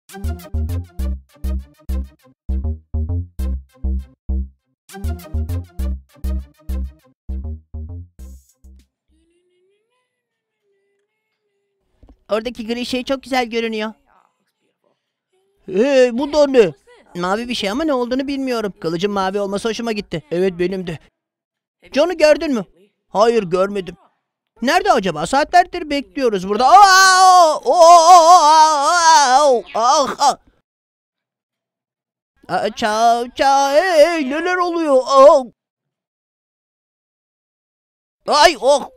Oradaki gri şey çok güzel görünüyor. Hey, bu da ne? Mavi bir şey ama ne olduğunu bilmiyorum. Kılıcın mavi olması hoşuma gitti. Evet, benim de. John'u gördün mü? Hayır, görmedim. Nerede acaba? Saatlerdir bekliyoruz burada. Çav çav, hey, neler oluyor? Ay, oh.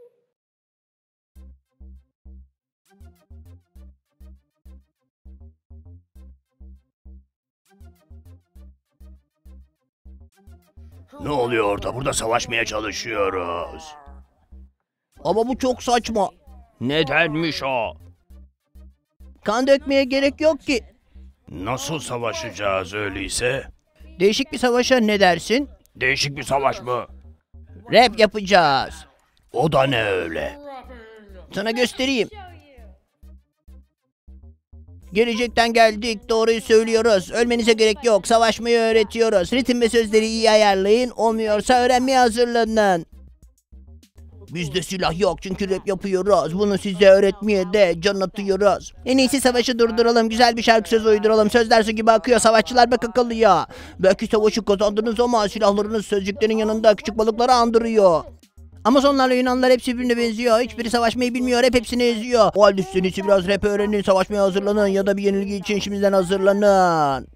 Ne oluyor orada? Burada savaşmaya çalışıyoruz. Ama bu çok saçma. Nedenmiş o? Kan dökmeye gerek yok ki. Nasıl savaşacağız öyleyse? Değişik bir savaşa ne dersin? Değişik bir savaş mı? Rap yapacağız. O da ne öyle? Sana göstereyim. Gelecekten geldik, doğruyu söylüyoruz. Ölmenize gerek yok, savaşmayı öğretiyoruz. Ritim ve sözleri iyi ayarlayın, olmuyorsa öğrenmeye hazırlanın. Bizde silah yok çünkü rap yapıyoruz. Bunu size öğretmeye de can atıyoruz. En iyisi savaşı durduralım, güzel bir şarkı söz uyduralım. Sözler su gibi akıyor, savaşçılar baka kalıyor. Belki savaşı kazandınız ama silahlarınız sözcüklerin yanında küçük balıkları andırıyor. Amazonlarla Yunanlılar hepsi birbirine benziyor. Hiçbiri savaşmayı bilmiyor. Hep hepsini eziyor. O halde siz biraz rap öğrenin, savaşmaya hazırlanın ya da bir yenilgi için şimdiden hazırlanın.